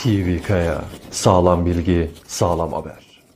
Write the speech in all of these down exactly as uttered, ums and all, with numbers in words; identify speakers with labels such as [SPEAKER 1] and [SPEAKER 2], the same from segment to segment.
[SPEAKER 1] T V Kaya, sağlam bilgi, sağlam haber.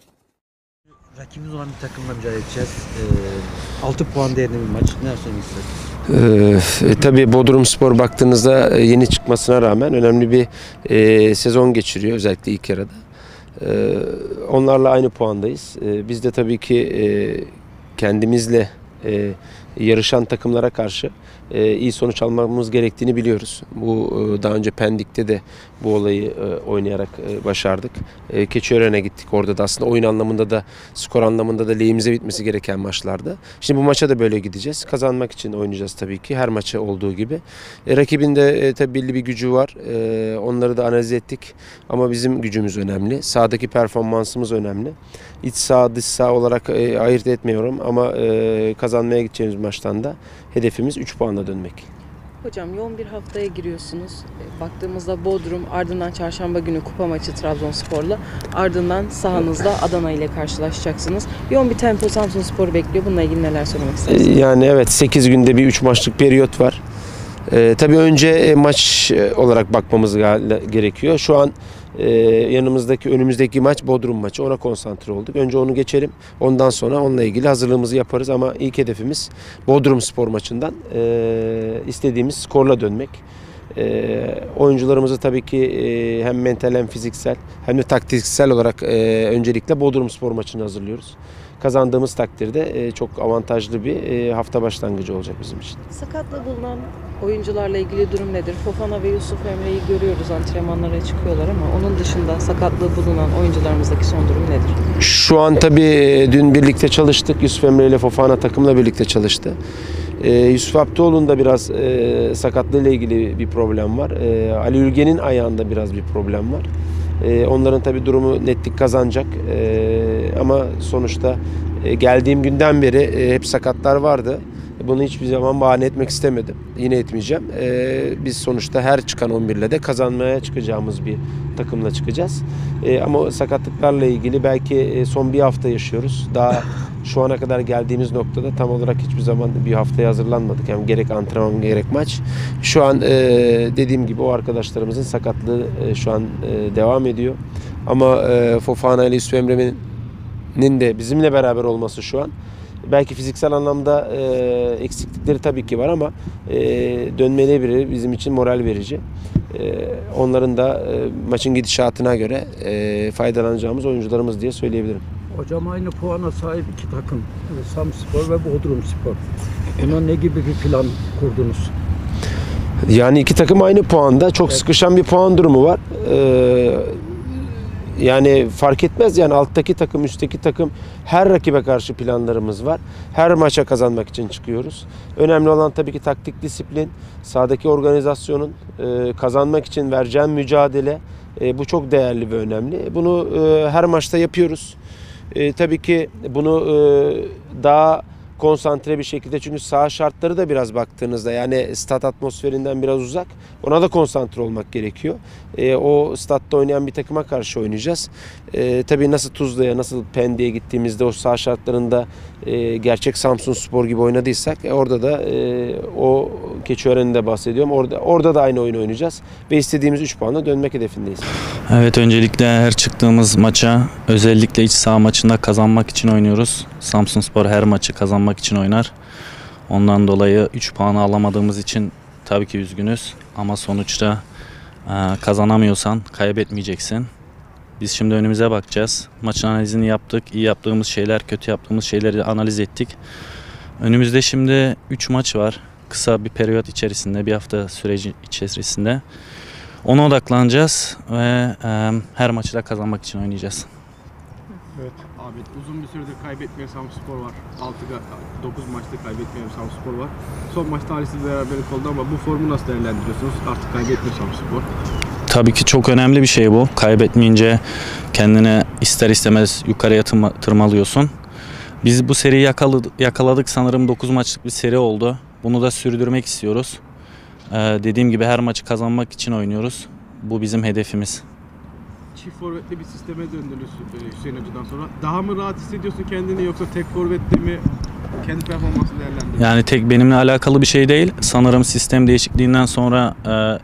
[SPEAKER 2] Rakibimiz olan bir takımla mücadele edeceğiz. Ee, altı puan değerinde bir maç. Ne söylemek istersiniz?
[SPEAKER 3] Ee, e, tabii Bodrumspor baktığınızda e, yeni çıkmasına rağmen önemli bir e, sezon geçiriyor, özellikle ilk yarıda. E, onlarla aynı puandayız. E, biz de tabii ki e, kendimizle e, yarışan takımlara karşı e, iyi sonuç almamız gerektiğini biliyoruz. Bu e, daha önce Pendik'te de bu olayı e, oynayarak e, başardık. E, Keçiören'e gittik. Orada da aslında oyun anlamında da skor anlamında da lehimize bitmesi gereken maçlardı. Şimdi bu maça da böyle gideceğiz. Kazanmak için oynayacağız tabii ki. Her maça olduğu gibi. E, rakibin de e, tabii belli bir gücü var. E, onları da analiz ettik. Ama bizim gücümüz önemli. Sahadaki performansımız önemli. İç saha dış saha olarak e, ayırt etmiyorum ama e, kazanmaya gideceğimiz maçtan da hedefimiz üç puanla dönmek.
[SPEAKER 4] Hocam yoğun bir haftaya giriyorsunuz. Baktığımızda Bodrum, ardından çarşamba günü kupa maçı Trabzonspor'la, ardından sahanızda Adana ile karşılaşacaksınız. Yoğun bir tempo Samsunspor'u bekliyor. Bununla ilgili neler söylemek istersiniz?
[SPEAKER 3] Yani evet, sekiz günde bir üç maçlık periyot var. Ee, tabii önce maç olarak bakmamız gerekiyor. Şu an e, yanımızdaki önümüzdeki maç Bodrum maçı. Ona konsantre olduk. Önce onu geçelim. Ondan sonra onunla ilgili hazırlığımızı yaparız ama ilk hedefimiz Bodrumspor maçından e, istediğimiz skorla dönmek. E, oyuncularımızı tabii ki e, hem mental hem fiziksel hem de taktiksel olarak e, öncelikle Bodrumspor maçını hazırlıyoruz. Kazandığımız takdirde e, çok avantajlı bir e, hafta başlangıcı olacak bizim için.
[SPEAKER 4] Sakatlığı bulunan oyuncularla ilgili durum nedir? Fofana ve Yusuf Emre'yi görüyoruz, antrenmanlara çıkıyorlar ama onun dışında sakatlığı bulunan oyuncularımızdaki son durum nedir?
[SPEAKER 3] Şu an tabii dün birlikte çalıştık. Yusuf Emre ile Fofana takımla birlikte çalıştı. Ee, Yusuf Abdioğlu'nun da biraz e, sakatlığıyla ilgili bir problem var. E, Ali Ülgen'in ayağında biraz bir problem var. E, onların tabii durumu netlik kazanacak. E, ama sonuçta e, geldiğim günden beri e, hep sakatlar vardı. Bunu hiçbir zaman bahane etmek istemedim. Yine etmeyeceğim. Ee, biz sonuçta her çıkan on bir ile de kazanmaya çıkacağımız bir takımla çıkacağız. Ee, ama sakatlıklarla ilgili belki son bir hafta yaşıyoruz. Daha şu ana kadar geldiğimiz noktada tam olarak hiçbir zaman bir haftaya hazırlanmadık. Yani gerek antrenman gerek maç. Şu an e, dediğim gibi o arkadaşlarımızın sakatlığı e, şu an e, devam ediyor. Ama e, Fofana ile Yusuf Emre'nin de bizimle beraber olması şu an belki fiziksel anlamda e, eksiklikleri tabii ki var ama e, dönmeleri bizim için moral verici. E, onların da e, maçın gidişatına göre e, faydalanacağımız oyuncularımız diye söyleyebilirim.
[SPEAKER 5] Hocam aynı puana sahip iki takım, Samspor ve Bodrumspor. Buna ne gibi bir plan kurdunuz?
[SPEAKER 3] Yani iki takım aynı puanda. Çok evet. Sıkışan bir puan durumu var. E, Yani fark etmez, yani alttaki takım, üstteki takım, her rakibe karşı planlarımız var. Her maça kazanmak için çıkıyoruz. Önemli olan tabii ki taktik disiplin, sahadaki organizasyonun, e, kazanmak için vereceğim mücadele. E, bu çok değerli ve önemli. Bunu e, her maçta yapıyoruz. E, tabii ki bunu e, daha konsantre bir şekilde, çünkü saha şartları da biraz baktığınızda yani stat atmosferinden biraz uzak. Ona da konsantre olmak gerekiyor. E, o statta oynayan bir takıma karşı oynayacağız. E, tabii nasıl Tuzla'ya, nasıl Pendik'e gittiğimizde o saha şartlarında e, gerçek Samsunspor gibi oynadıysak e, orada da e, o Keçiören'i de bahsediyorum. Orada orada da aynı oyunu oynayacağız ve istediğimiz üç puanla dönmek hedefindeyiz.
[SPEAKER 6] Evet, öncelikle her çıktığımız maça, özellikle iç saha maçında kazanmak için oynuyoruz. Samsunspor her maçı kazanmak için oynar. Ondan dolayı üç puanı alamadığımız için tabii ki üzgünüz. Ama sonuçta e, kazanamıyorsan kaybetmeyeceksin. Biz şimdi önümüze bakacağız. Maçın analizini yaptık. İyi yaptığımız şeyler, kötü yaptığımız şeyleri analiz ettik. Önümüzde şimdi üç maç var. Kısa bir periyot içerisinde, bir hafta süreci içerisinde. Ona odaklanacağız ve e, her maçı da kazanmak için oynayacağız.
[SPEAKER 7] Evet. Abi uzun bir süredir kaybetmeyen Samsunspor var. altı dokuz maçta kaybetmeyen Samsunspor var. Son maçta talihsiz bir beraberlik oldu ama bu formu nasıl değerlendiriyorsunuz? Artık kaybetmiyor Samsunspor.
[SPEAKER 6] Tabii ki çok önemli bir şey bu. Kaybetmeyince kendini ister istemez yukarıya tırmalıyorsun. Biz bu seriyi yakaladık, yakaladık sanırım dokuz maçlık bir seri oldu. Bunu da sürdürmek istiyoruz. Ee, dediğim gibi her maçı kazanmak için oynuyoruz. Bu bizim hedefimiz.
[SPEAKER 7] Çift forvetli bir sisteme döndünüz Hüseyin Hoca'dan sonra. Daha mı rahat hissediyorsun kendini, yoksa tek forvetli mi? Kendi performansını değerlendiriyorsun.
[SPEAKER 6] Yani tek benimle alakalı bir şey değil. Sanırım sistem değişikliğinden sonra e,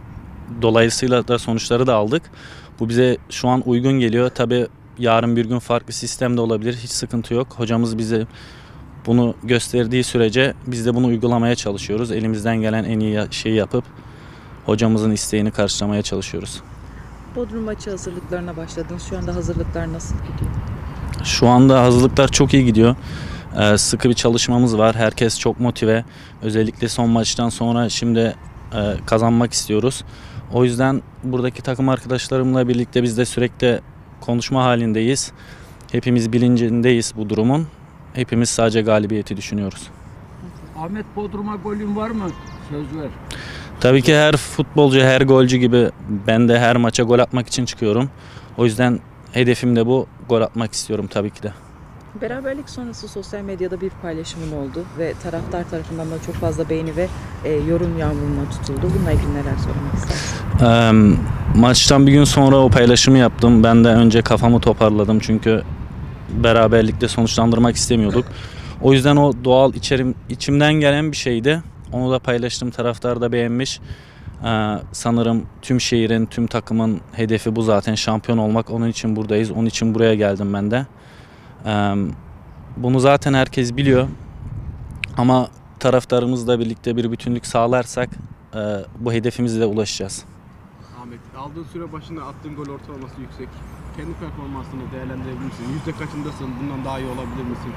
[SPEAKER 6] dolayısıyla da sonuçları da aldık. Bu bize şu an uygun geliyor. Tabii yarın bir gün farklı sistem de olabilir. Hiç sıkıntı yok. Hocamız bize bunu gösterdiği sürece biz de bunu uygulamaya çalışıyoruz. Elimizden gelen en iyi şeyi yapıp hocamızın isteğini karşılamaya çalışıyoruz.
[SPEAKER 4] Bodrum maçı hazırlıklarına başladınız. Şu anda hazırlıklar nasıl gidiyor?
[SPEAKER 6] Şu anda hazırlıklar çok iyi gidiyor. Ee, sıkı bir çalışmamız var. Herkes çok motive. Özellikle son maçtan sonra şimdi e, kazanmak istiyoruz. O yüzden buradaki takım arkadaşlarımla birlikte biz de sürekli konuşma halindeyiz. Hepimiz bilincindeyiz bu durumun. Hepimiz sadece galibiyeti düşünüyoruz.
[SPEAKER 5] Ahmet, Bodrum'a golün var mı? Söz ver.
[SPEAKER 6] Tabii ki her futbolcu, her golcü gibi ben de her maça gol atmak için çıkıyorum. O yüzden hedefim de bu. Gol atmak istiyorum tabii ki de.
[SPEAKER 4] Beraberlik sonrası sosyal medyada bir paylaşımın oldu ve taraftar tarafından da çok fazla beğeni ve e, yorum yağmuruna tutuldu. Bununla ilgili neler söylemek istersin?
[SPEAKER 6] Ee, maçtan bir gün sonra o paylaşımı yaptım. Ben de önce kafamı toparladım çünkü beraberlikte sonuçlandırmak istemiyorduk. O yüzden o doğal içerim, içimden gelen bir şeydi. Onu da paylaştım. Taraftar da beğenmiş. Ee, sanırım tüm şehrin, tüm takımın hedefi bu zaten. Şampiyon olmak. Onun için buradayız. Onun için buraya geldim ben de. Ee, bunu zaten herkes biliyor. Ama taraftarımızla birlikte bir bütünlük sağlarsak e, bu hedefimize de ulaşacağız.
[SPEAKER 7] Ahmet, aldığın süre başında attığın gol ortalaması yüksek. Kendi performansını değerlendirebilir misin? Yüzde kaçındasın? Bundan daha iyi olabilir misin?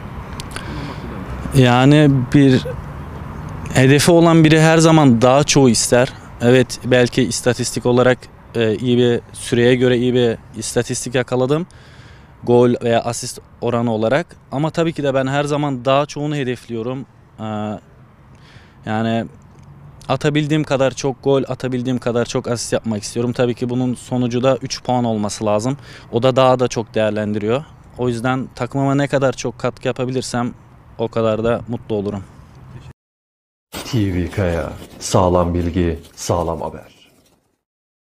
[SPEAKER 6] Yani bir hedefi olan biri her zaman daha çoğu ister. Evet, belki istatistik olarak e, iyi bir süreye göre iyi bir istatistik yakaladım. Gol veya asist oranı olarak. Ama tabii ki de ben her zaman daha çoğunu hedefliyorum. Ee, yani atabildiğim kadar çok gol, atabildiğim kadar çok asist yapmak istiyorum. Tabii ki bunun sonucu da üç puan olması lazım. O da daha da çok değerlendiriyor. O yüzden takımıma ne kadar çok katkı yapabilirsem o kadar da mutlu olurum.
[SPEAKER 1] T V Kaya, sağlam bilgi, sağlam haber.